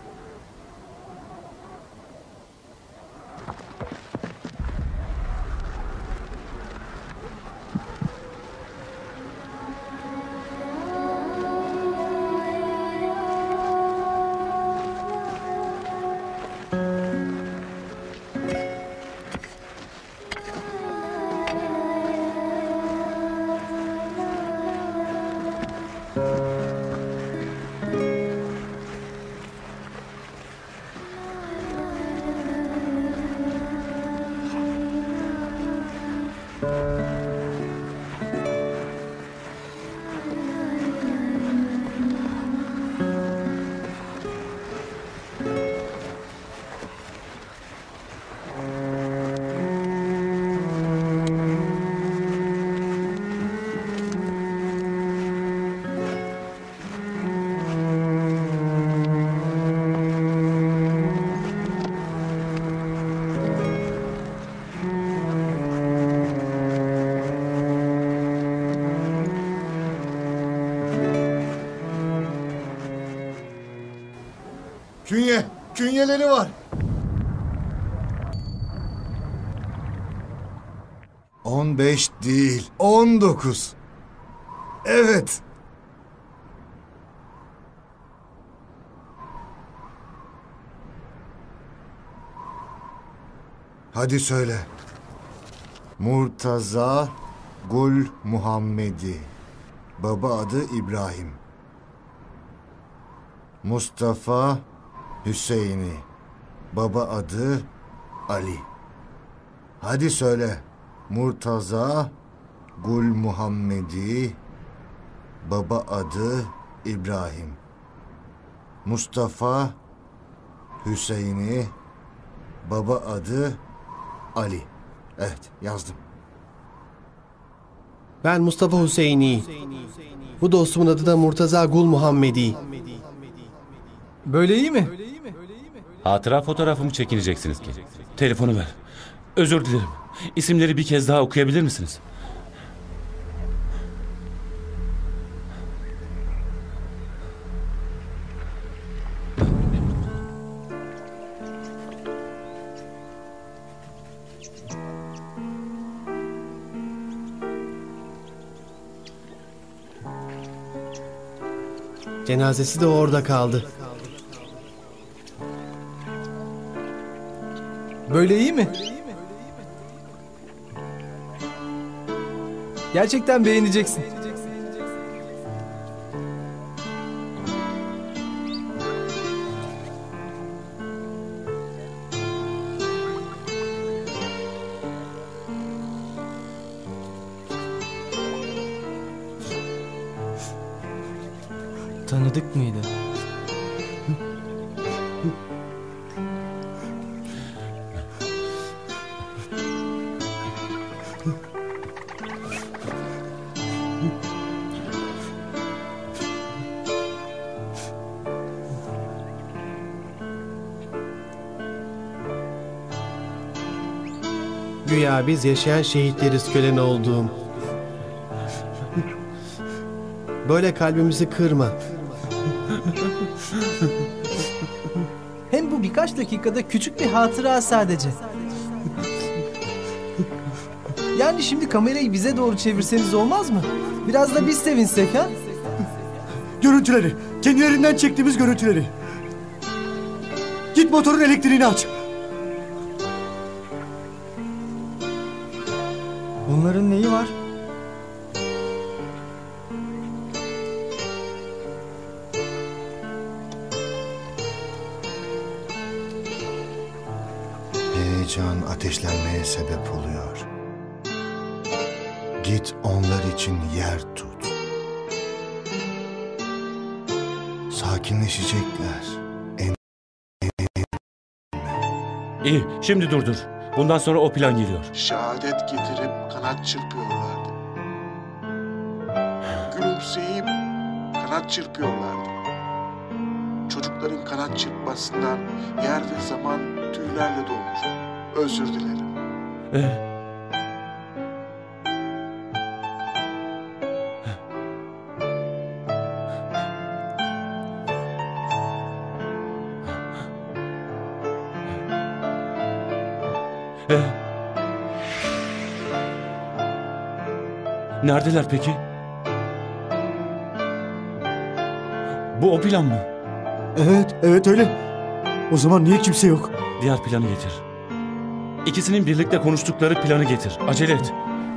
Künyeleri var. 15 değil, 19. Evet. Hadi söyle. Murtaza Gul Muhammedi. Baba adı İbrahim. Mustafa Hüseyini. Baba adı Ali. Hadi söyle. Murtaza Gul Muhammedi. Baba adı İbrahim. Mustafa Hüseyini. Baba adı Ali. Evet, yazdım. Ben Mustafa Hüseyini. Bu dostumun adı da Murtaza Gul Muhammedi. Böyle iyi mi? Hatıra fotoğrafımı çekineceksiniz ki. Telefonu ver. Özür dilerim. İsimleri bir kez daha okuyabilir misiniz? Cenazesi de orada kaldı. Böyle iyi mi? Gerçekten beğeneceksin. Tanıdık mıydı? Güya biz yaşayan şehitleriz kölen olduğum. Böyle kalbimizi kırma. Hem bu birkaç dakikada küçük bir hatıra sadece. Yani şimdi kamerayı bize doğru çevirseniz olmaz mı? Biraz da biz sevinsek ha? Görüntüleri. Kendilerinden çektiğimiz görüntüleri. Git motorun elektriğini aç. Bunların neyi var? Heyecan ateşlenmeye sebep oluyor. Git onlar için yer tut. Sakinleşecekler. İyi, şimdi durdur. Bundan sonra o plan geliyor. Şehadet getirip kanat çırpıyorlardı. Gülümseyip kanat çırpıyorlardı. Çocukların kanat çırpmasından yer ve zaman tüylerle dolmuş. Özür dilerim. Neredeler peki? Bu o plan mı? Evet öyle. O zaman niye kimse yok? Diğer planı getir. İkisinin birlikte konuştukları planı getir. Acele et.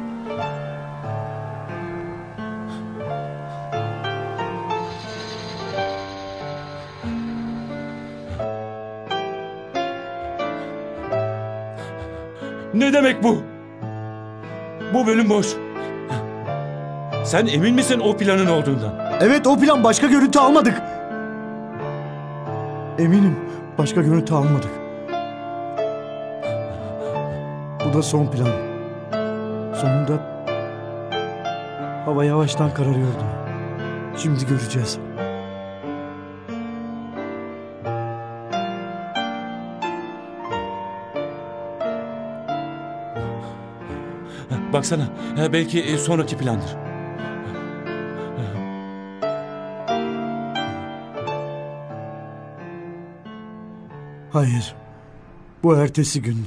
Ne demek bu? Bu bölüm boş. Sen emin misin o planın olduğundan? Evet o plan, başka görüntü almadık. Eminim başka görüntü almadık. Bu da son plan. Sonunda hava yavaştan kararıyordu. Şimdi göreceğiz. Baksana, belki sonraki plandır. Hayır. Bu ertesi gün.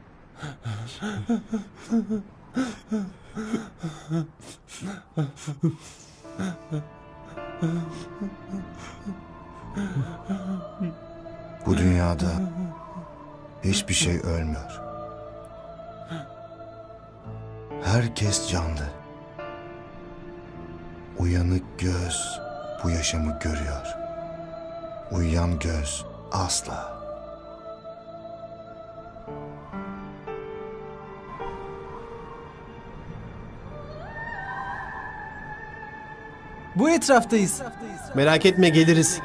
Bu dünyada hiçbir şey ölmüyor. Herkes canlı. Uyanık göz bu yaşamı görüyor. Uyuyan göz asla. Bu etraftayız. Merak etme, geliriz.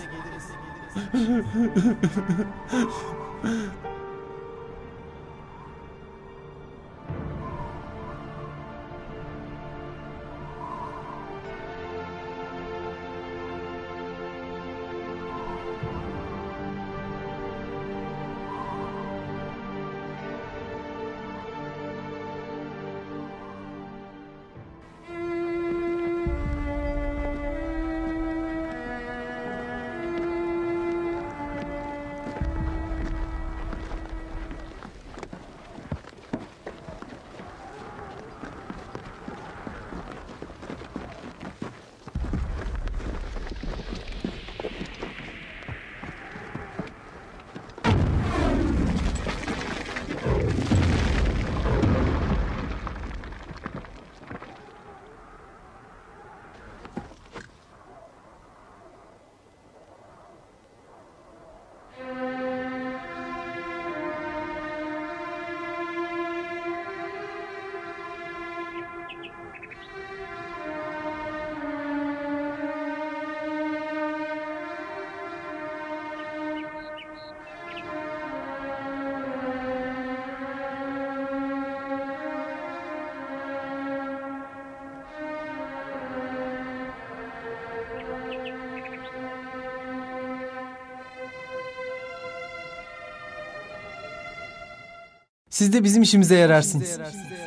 Siz de bizim işimize yararsınız.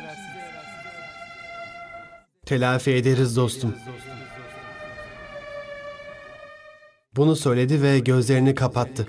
Telafi ederiz dostum. Bunu söyledi ve gözlerini kapattı.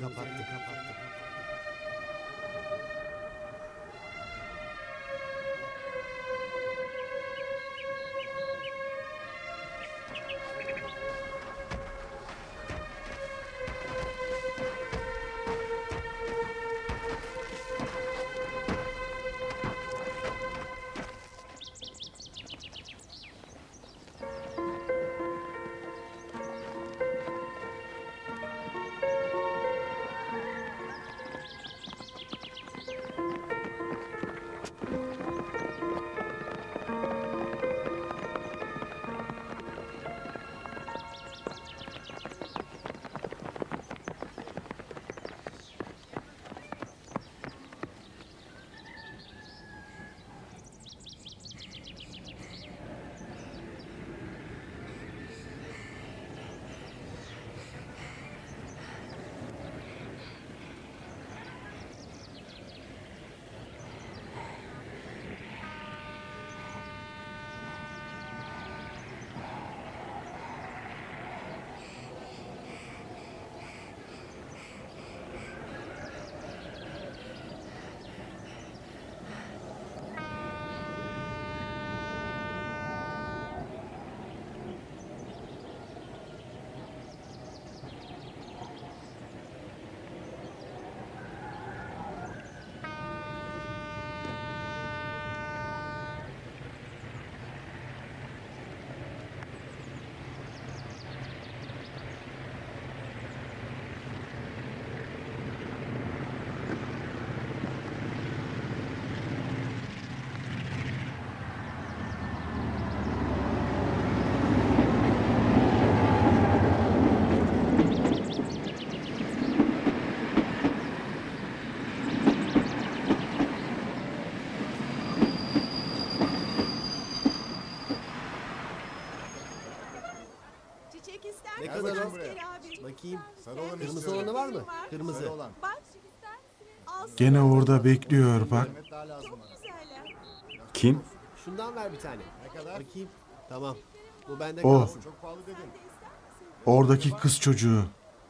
Bakayım. Kırmızı olanı var mı? Kırmızı. Gene orada bekliyor bak. Kim? Şundan ver bir tane. Bakayım. Tamam. Bu bende O. kalsın. Oradaki kız çocuğu.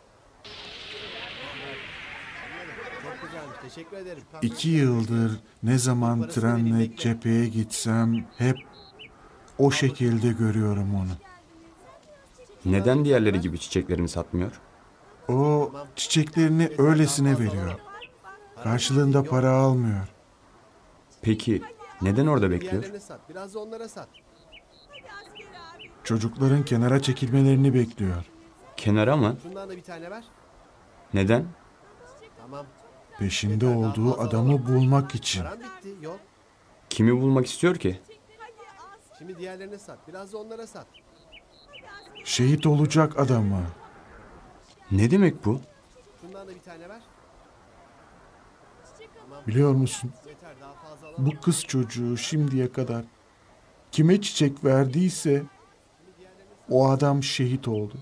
Çok güzelmiş. Teşekkür ederim. 2 yıldır ne zaman trenle cepheye gitsem hep o şekilde görüyorum onu. Neden diğerleri gibi çiçeklerini satmıyor? O çiçeklerini öylesine veriyor. Karşılığında para almıyor. Peki neden orada bekliyor? Diğerlerine sat. Biraz da onlara sat. Çocukların kenara çekilmelerini bekliyor. Kenara mı? Şundan da bir tane ver. Neden? Tamam. Peşinde olduğu adamı bulmak için. Param bitti. Yok. Kimi bulmak istiyor ki? Şimdi diğerlerine sat. Biraz da onlara sat. Şehit olacak adamı. Ne demek bu? Şundan da bir tane ver. Biliyor musun? Yeter, daha fazla alamam. Bu kız çocuğu şimdiye kadar kime çiçek verdiyse o adam şehit oldu.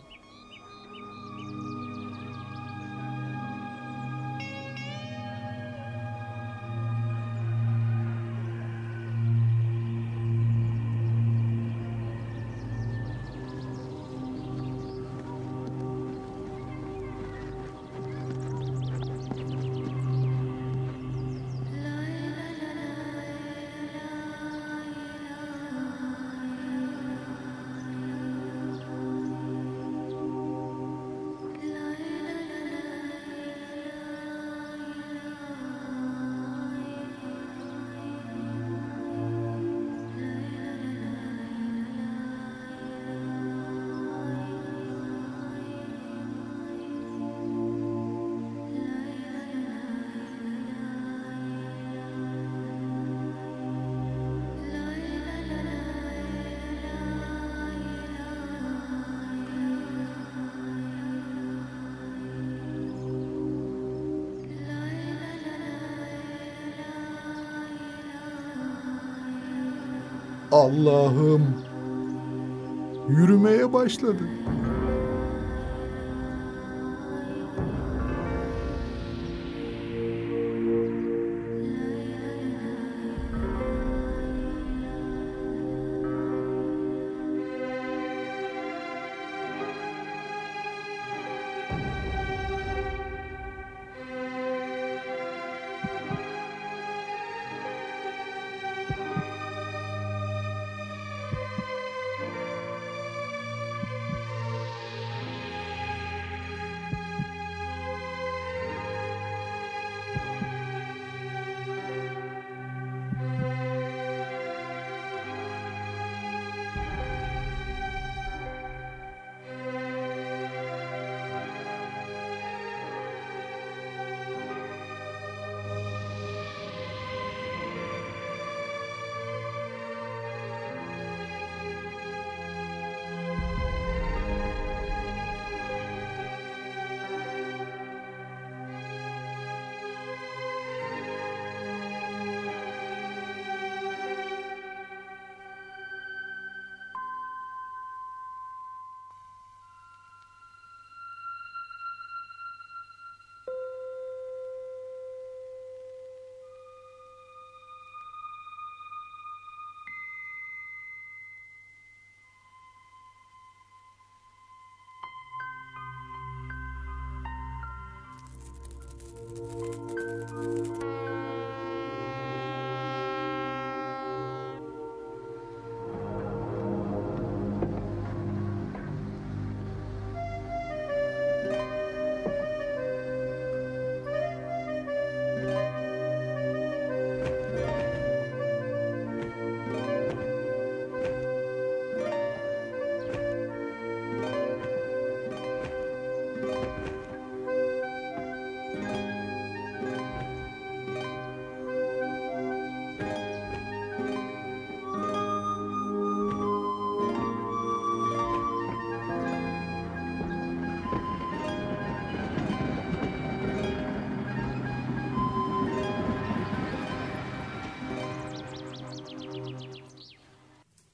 Allah'ım. Yürümeye başladı.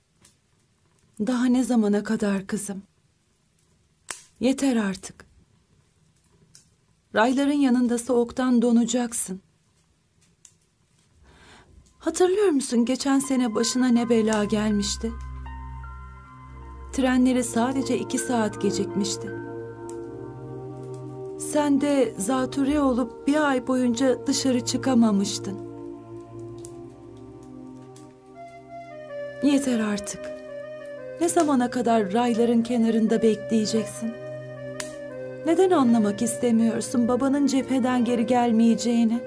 Daha ne zamana kadar kızım? Yeter artık. Rayların yanında soğuktan donacaksın. Hatırlıyor musun geçen sene başına ne bela gelmişti? Trenleri sadece 2 saat gecikmişti. Sen de zatürre olup 1 ay boyunca dışarı çıkamamıştın. Yeter artık. Ne zamana kadar rayların kenarında bekleyeceksin? Neden anlamak istemiyorsun babanın cepheden geri gelmeyeceğini?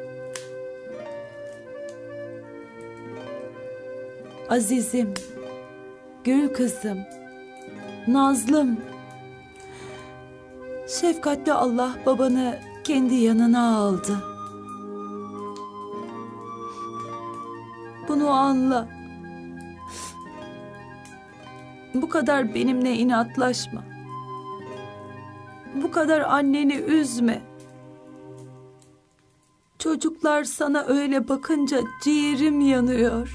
Azizim, gül kızım, Nazlım. Şefkatli Allah babanı kendi yanına aldı. Bunu anla. Bu kadar benimle inatlaşma. Bu kadar anneni üzme. Çocuklar sana öyle bakınca ciğerim yanıyor.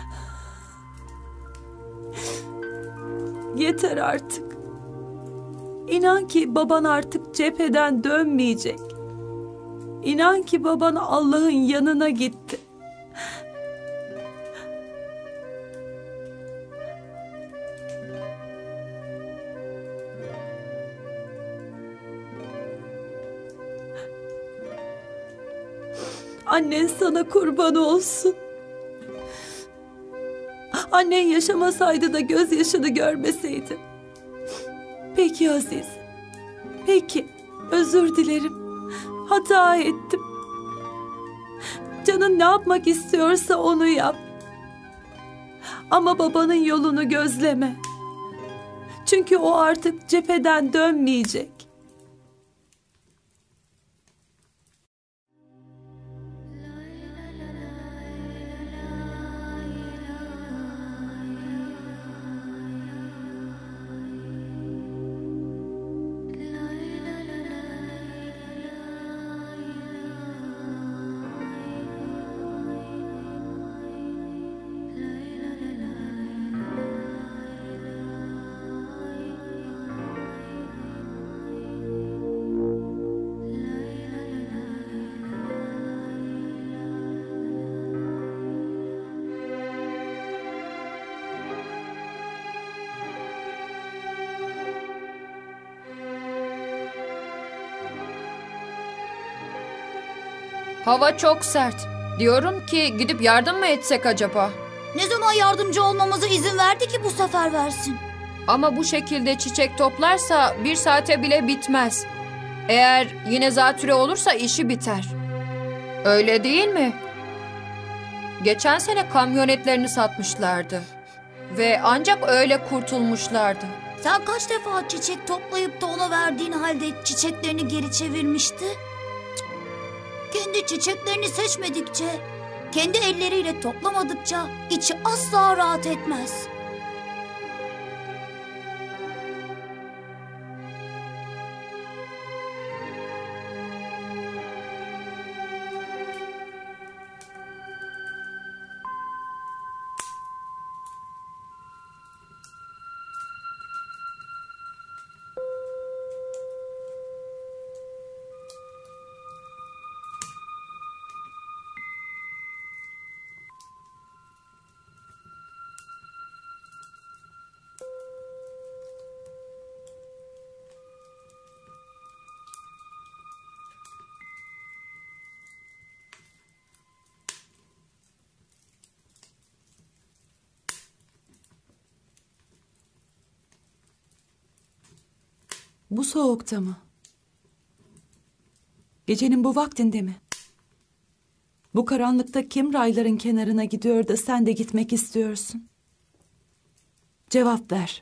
Yeter artık. İnan ki baban artık cepheden dönmeyecek. İnan ki baban Allah'ın yanına gitti. Annen sana kurban olsun. Annen yaşamasaydı da gözyaşını görmeseydi. Peki Aziz. Peki. Özür dilerim. Hata ettim. Canın ne yapmak istiyorsa onu yap. Ama babanın yolunu gözleme. Çünkü o artık cepheden dönmeyecek. Hava çok sert. Diyorum ki gidip yardım mı etsek acaba? Ne zaman yardımcı olmamıza izin verdi ki bu sefer versin? Ama bu şekilde çiçek toplarsa 1 saate bile bitmez. Eğer yine zatürre olursa işi biter. Öyle değil mi? Geçen sene kamyonetlerini satmışlardı. Ve ancak öyle kurtulmuşlardı. Sen kaç defa çiçek toplayıp da ona verdiğin halde çiçeklerini geri çevirmişti? Kendi çiçeklerini seçmedikçe, kendi elleriyle toplamadıkça içi asla rahat etmez. Bu soğukta mı? Gecenin bu vaktinde mi? Bu karanlıkta kim rayların kenarına gidiyor da sen de gitmek istiyorsun? Cevap ver.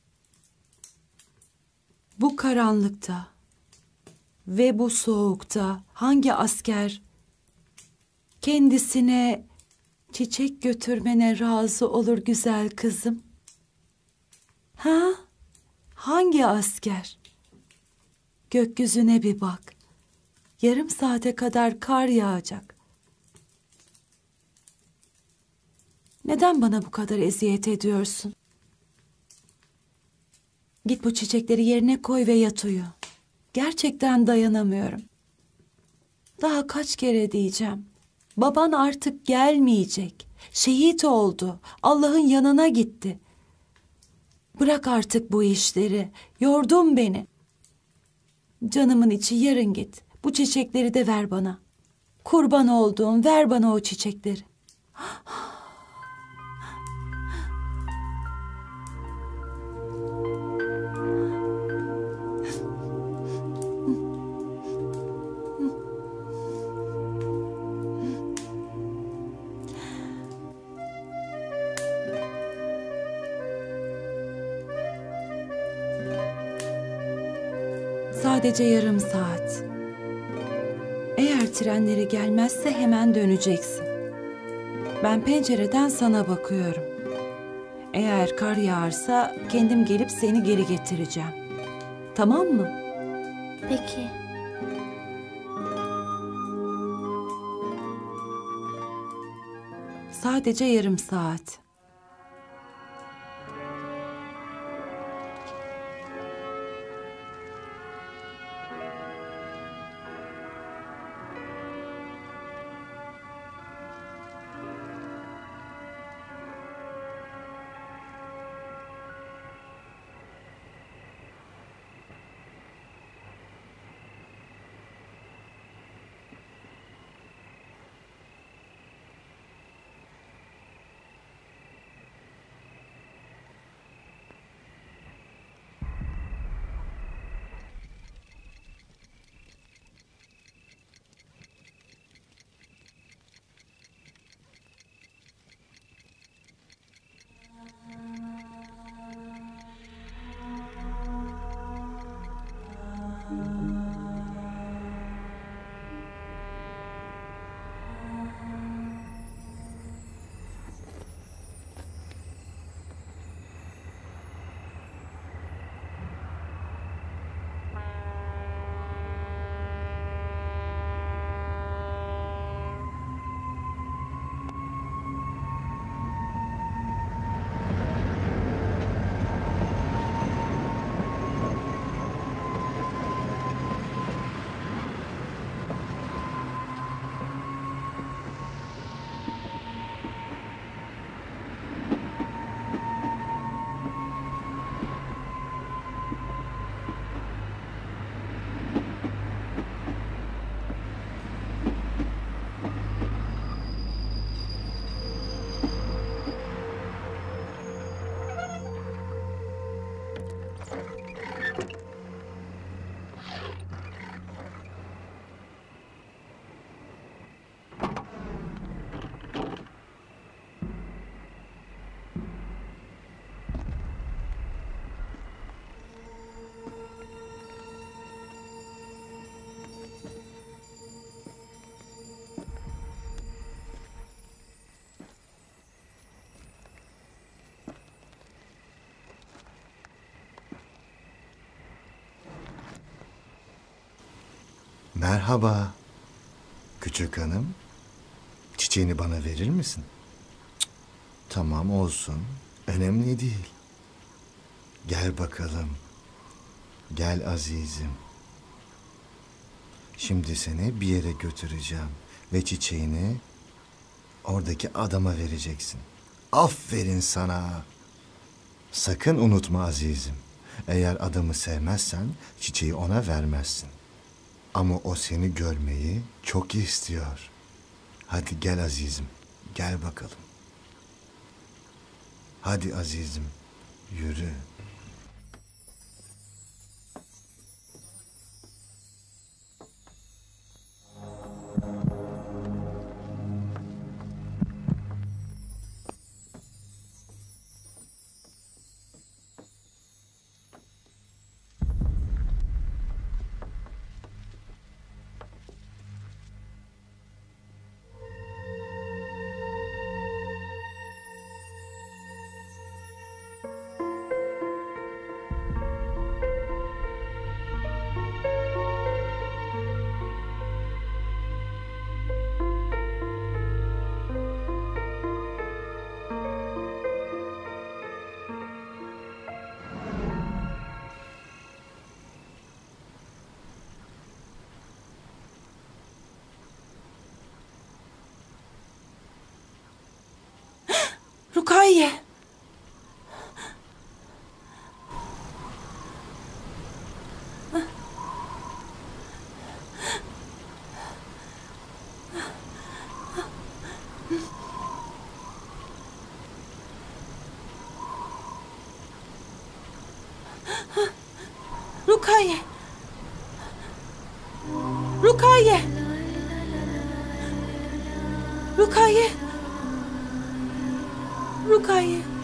Bu karanlıkta ve bu soğukta hangi asker kendisine çiçek götürmene razı olur güzel kızım? Ha? Hangi asker? Gökyüzüne bir bak. Yarım saate kadar kar yağacak. Neden bana bu kadar eziyet ediyorsun? Git bu çiçekleri yerine koy ve yat uyu. Gerçekten dayanamıyorum. Daha kaç kere diyeceğim. Baban artık gelmeyecek. Şehit oldu. Allah'ın yanına gitti. Bırak artık bu işleri. Yordun beni. Canımın içi, yarın git. Bu çiçekleri de ver bana. Kurban olduğum, ver bana o çiçekleri. Sadece yarım saat. Eğer trenleri gelmezse hemen döneceksin. Ben pencereden sana bakıyorum. Eğer kar yağarsa kendim gelip seni geri getireceğim. Tamam mı? Peki. Sadece yarım saat. Merhaba. Küçük hanım. Çiçeğini bana verir misin? Cık, tamam olsun. Önemli değil. Gel bakalım. Gel azizim. Şimdi seni bir yere götüreceğim. Ve çiçeğini oradaki adama vereceksin. Aferin sana. Sakın unutma azizim. Eğer adamı sevmezsen çiçeği ona vermezsin. Ama o seni görmeyi çok istiyor. Hadi gel azizim, gel bakalım. Hadi azizim, yürü. Rukiye. Rukiye. Rukiye. Rukiye. Rukiye.